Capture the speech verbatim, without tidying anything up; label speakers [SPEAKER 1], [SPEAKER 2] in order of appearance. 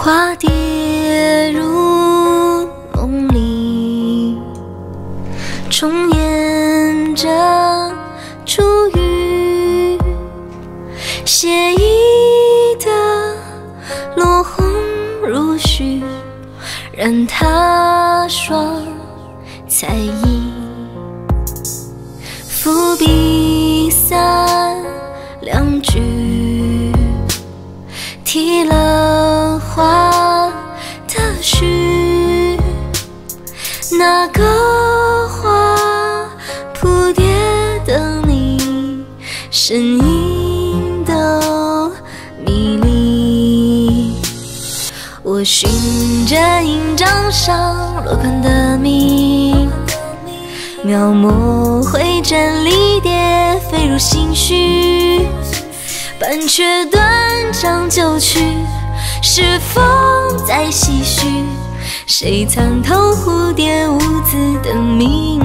[SPEAKER 1] 花跌入梦里，重演着初遇，写意的落红如许，染他双彩衣。伏笔三两句，提了花的序，那个花蝴蝶的你，声音都迷离。我循着印章上落款的名，描摹绘阵离蝶，飞入心绪。半阙断肠旧曲，是风在唏嘘。谁参透蝴蝶无字的命